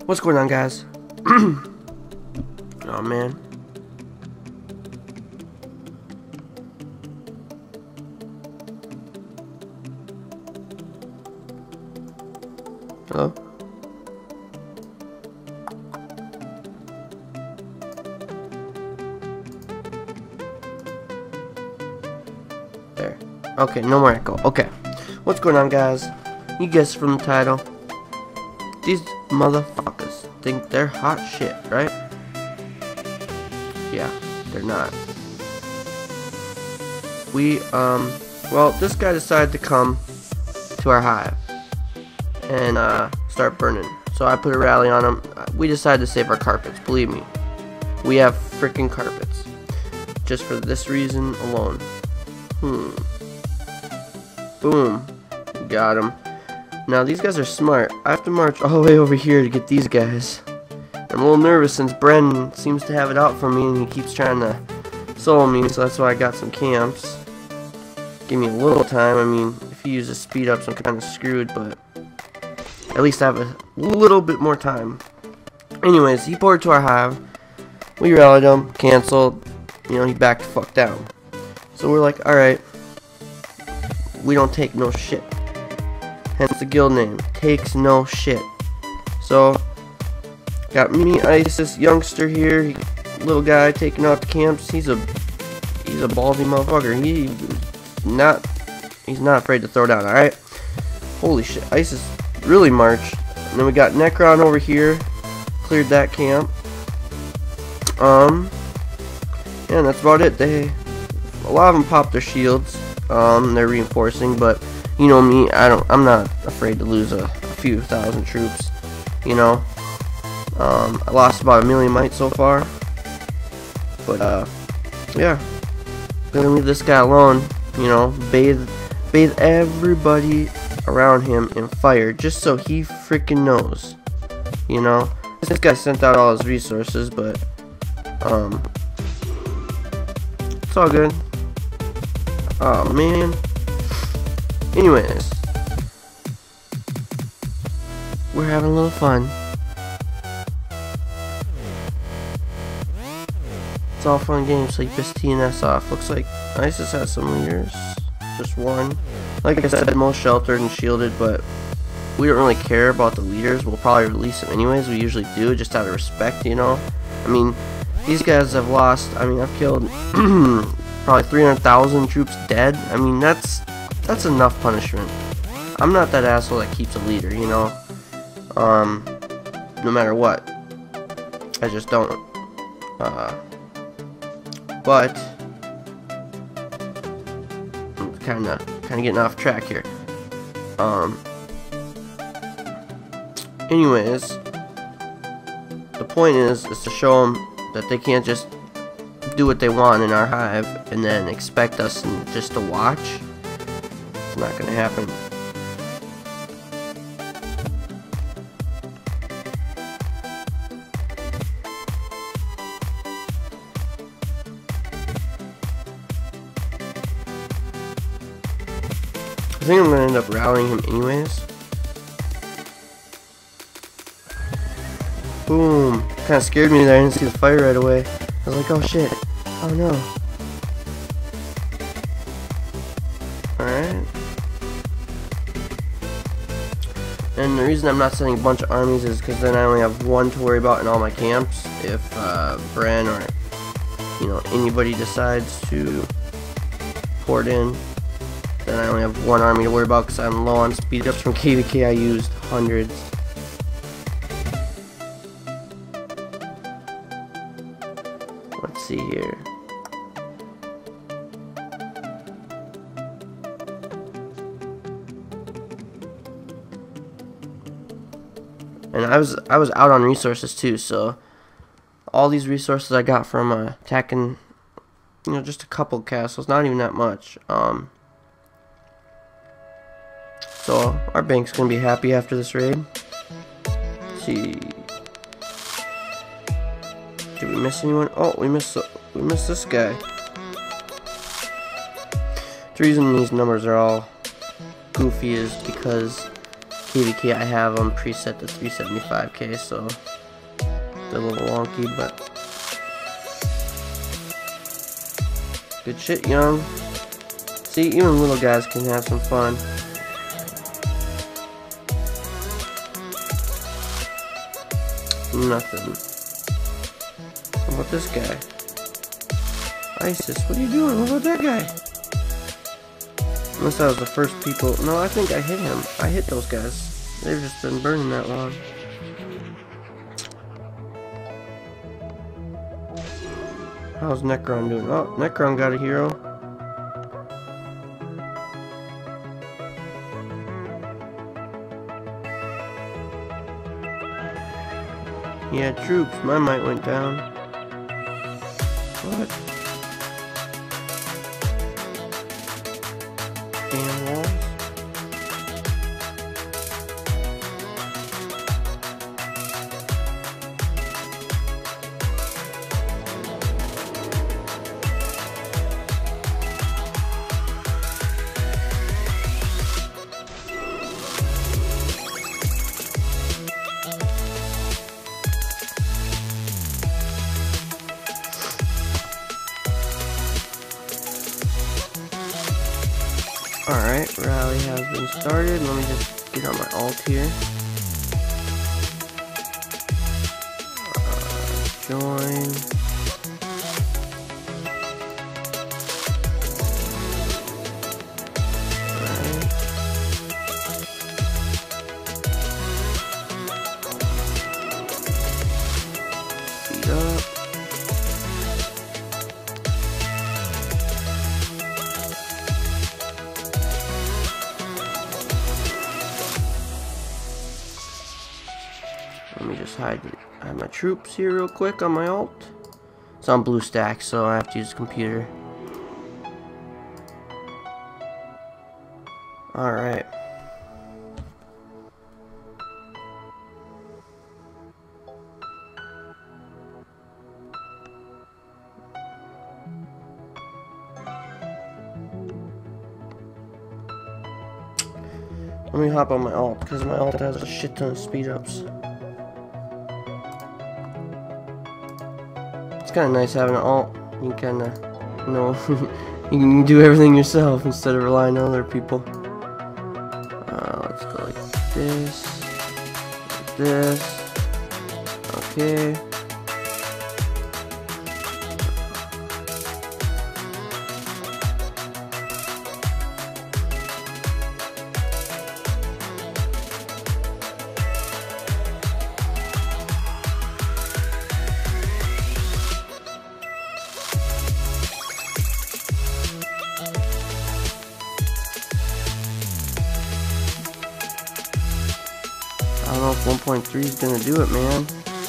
What's going on, guys? Oh man. Hello? There. Okay, no more echo. Okay. What's going on, guys? You guessed from the title. These motherfuckers think they're hot shit, right? Yeah, they're not. Well, this guy decided to come to our hive and start burning. So I put a rally on him. We decided to save our carpets. Believe me, we have freaking carpets. Just for this reason alone. Boom. Got him. Now these guys are smart. I have to march all the way over here to get these guys. I'm a little nervous since Bren seems to have it out for me and he keeps trying to solo me, so that's why I got some camps. Give me a little time. I mean, if he uses speed ups, I'm kind of screwed, but at least I have a little bit more time. Anyways, he poured to our hive. We rallied him, canceled. You know, he backed the fuck down. So we're like, alright, we don't take no shit. Hence the guild name, takes no shit. So, got me, ISIS youngster here, little guy taking out the camps. He's a ballsy motherfucker. He's not afraid to throw down. All right. Holy shit, ISIS really marched. And then we got Necron over here, cleared that camp. Yeah, and that's about it. A lot of them popped their shields. They're reinforcing, but you know me, I'm not afraid to lose a few thousand troops, you know. I lost about 1,000,000 might so far, but yeah, gonna leave this guy alone, you know, bathe everybody around him in fire, just so he freaking knows, you know. This guy sent out all his resources, but it's all good. Oh man. Anyways, we're having a little fun. It's all fun games, so you piss TNS off. Looks like ISIS has some leaders. Just one. Like I said, most sheltered and shielded, but we don't really care about the leaders. We'll probably release them anyways. We usually do, just out of respect, you know. I mean, these guys have lost. I mean, I've killed probably 300,000 troops dead. I mean, that's enough punishment. I'm not that asshole that keeps a leader, you know. No matter what. I just don't. But I'm kind of getting off track here. Anyways, the point is to show them that they can't just do what they want in our hive and then expect us just to watch. It's not gonna happen. I think I'm gonna end up rallying him anyways. Boom. Kinda scared me there. I didn't see the fire right away. I was like, oh shit. Oh no. Alright. And the reason I'm not sending a bunch of armies is because then I only have one to worry about in all my camps. If Bren or, you know, anybody decides to port in, then I only have one army to worry about because I'm low on speed ups. From KVK I used hundreds. Let's see here. And I was out on resources too, so all these resources I got from attacking, you know, just a couple castles, not even that much. So our bank's gonna be happy after this raid. Let's see. Did we miss anyone? Oh, we missed this guy. The reason these numbers are all goofy is because KVK I have them preset to 375k, so they're a little wonky, but good shit, young. See, even little guys can have some fun. Nothing. What about this guy? ISIS, what are you doing? What about that guy? Unless I was the first people. No, I think I hit him. I hit those guys. They've just been burning that long. How's Necron doing? Oh, Necron got a hero. Yeah, troops. My might went down. What? Damn walls. Alright, rally has been started. Let me just get on my alt here. Join. Alright. Speed up. Let me just hide my troops here real quick on my alt. It's on blue stack, so I have to use the computer. Alright. Let me hop on my alt, because my alt has a shit ton of speed ups. It's kind of nice having an alt. You can kind of, you know, you can do everything yourself instead of relying on other people. Let's go like this, like this. Okay. I don't know if 1.3 is gonna do it, man.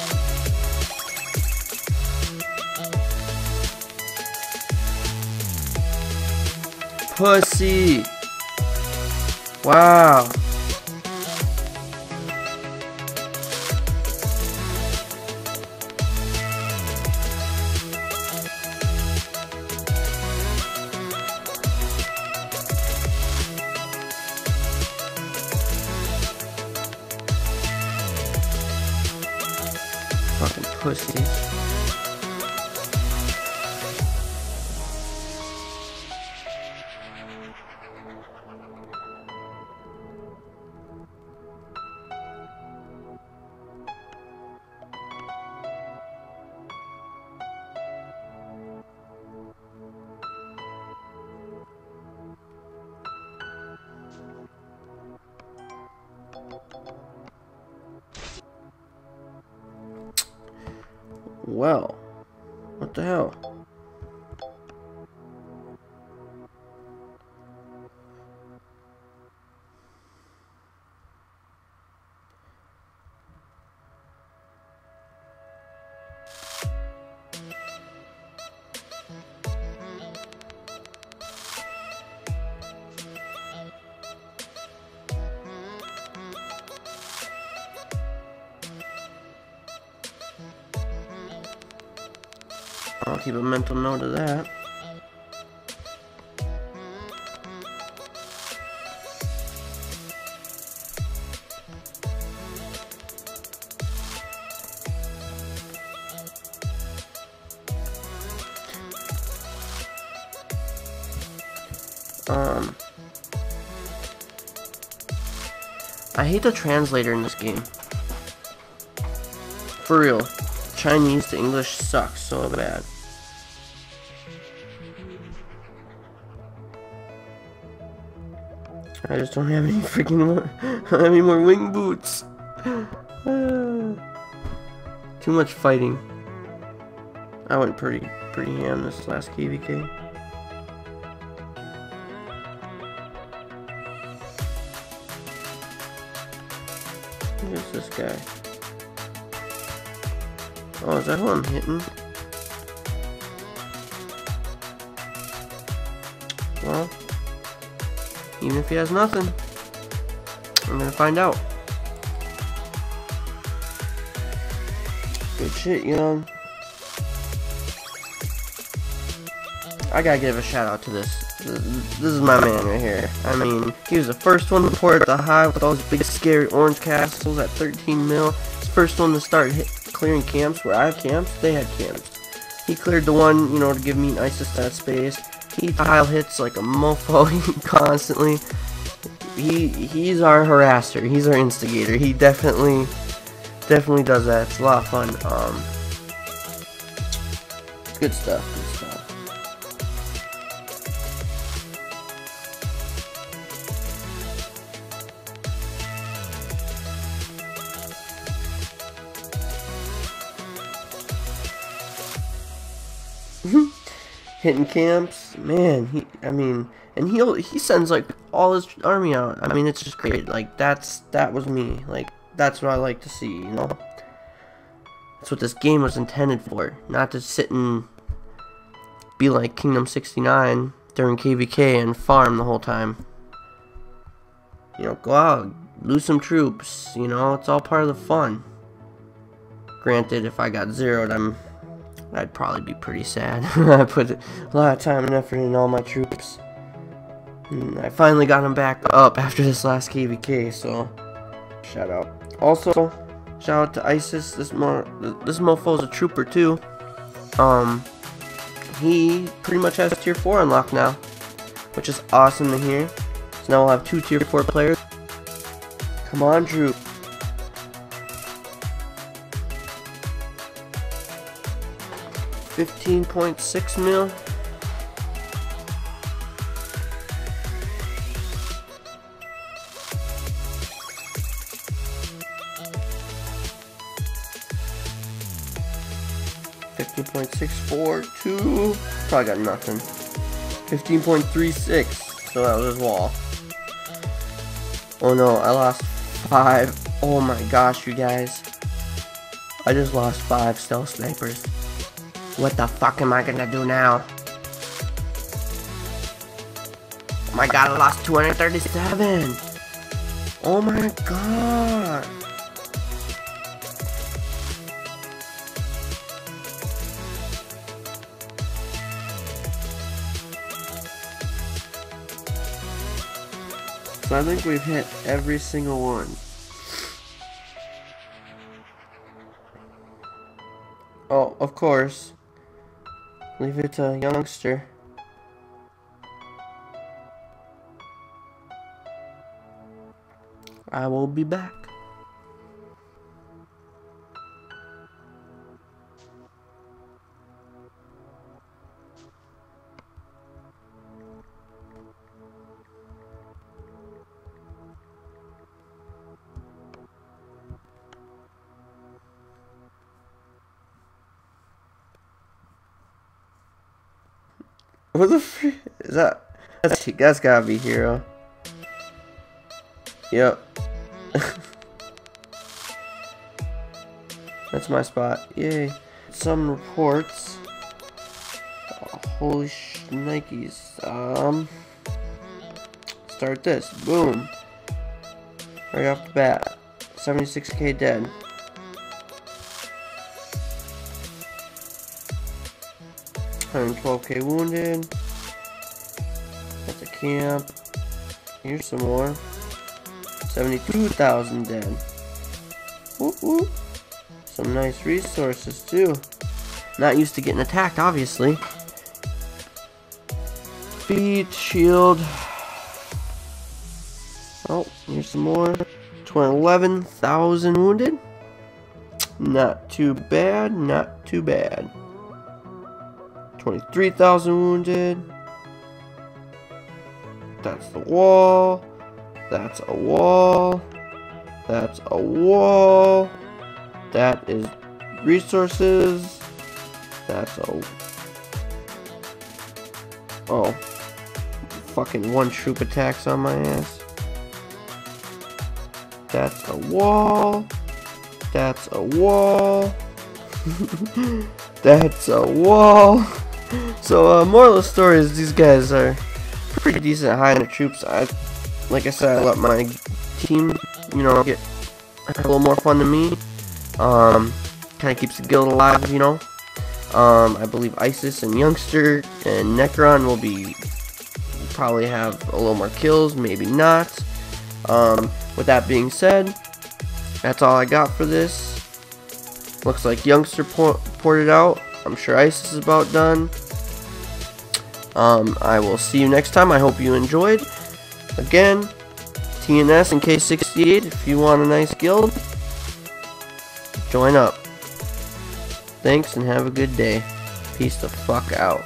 Pussy! Wow. Fucking pussies. Well, what the hell? I'll keep a mental note of that. I hate the translator in this game. For real. Chinese to English sucks so bad. I just don't have any freaking more, I don't have any more wing boots. Too much fighting. I went pretty ham this last KVK. Who's this guy? Oh, is that who I'm hitting? Well, even if he has nothing, I'm gonna find out. Good shit, young. I gotta give a shout out to this. This is my man right here. I mean, he was the first one to port the hive with all those big scary orange castles at 13 mil. He's the first one to start clearing camps where I have camps. They had camps. He cleared the one, you know, to give me an ISIS that space. He tile hits like a mofo constantly. He's our harasser. He's our instigator. He definitely does that. It's a lot of fun. Good stuff. Good stuff. Hitting camps, man. He sends like all his army out. I mean, it's just great. Like that was me. Like that's what I like to see. You know, that's what this game was intended for. Not to sit and be like Kingdom 69 during KVK and farm the whole time. You know, go out, lose some troops. You know, it's all part of the fun. Granted, if I got zeroed, I'd probably be pretty sad. I put a lot of time and effort in all my troops. And I finally got them back up after this last KVK, so shout out. Also, shout out to ISIS. This mofo's a trooper too. He pretty much has tier 4 unlocked now, which is awesome to hear. So now we'll have 2 tier 4 players. Come on, troop. 15.6 mil. $15.642. Probably got nothing. 15.36. So that was his wall. Oh no, I lost 5. Oh my gosh, you guys. I just lost 5 stealth snipers. What the fuck am I gonna do now? Oh my god, I lost 237! Oh my god! So I think we've hit every single one. Oh, of course. Leave it to youngster. I will be back. What the frick is that? That's gotta be Hero. Yep. That's my spot. Yay. Some reports. Oh, holy shnikes. Start this. Boom. Right off the bat. 76k dead. $112k wounded. That's a camp. Here's some more. 72,000 dead. Whoop whoop. Some nice resources too. Not used to getting attacked, obviously. feet, shield. Oh, here's some more. 11,000 wounded. Not too bad, not too bad. 23,000 wounded. That's the wall. That's a wall. That's a wall. That is resources. That's a... Oh. Fucking one troop attacks on my ass. That's a wall. That's a wall. That's a wall. So, moral of the story is these guys are pretty decent high in the troops. Like I said, I let my team, you know, have a little more fun than me. Kind of keeps the guild alive, you know. I believe Isis and Youngster and Necron will probably have a little more kills, maybe not. With that being said, that's all I got for this. Looks like Youngster ported out. I'm sure Isis is about done. I will see you next time. I hope you enjoyed. Again, TNS and K68. If you want a nice guild, join up. Thanks and have a good day. Peace the fuck out.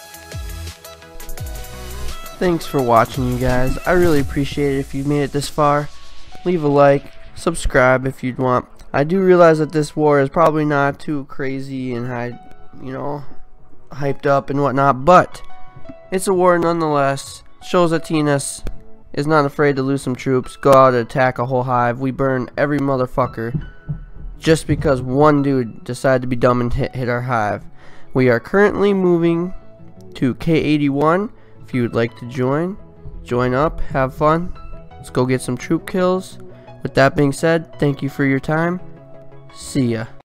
Thanks for watching, you guys. I really appreciate it if you made it this far. Leave a like, subscribe if you'd want. I do realize that this war is probably not too crazy and high, you know, hyped up and whatnot, but it's a war nonetheless. Shows that TNS is not afraid to lose some troops, go out and attack a whole hive. We burn every motherfucker just because one dude decided to be dumb and hit our hive. We are currently moving to K81. If you would like to join up, have fun. Let's go get some troop kills. With that being said, thank you for your time. See ya.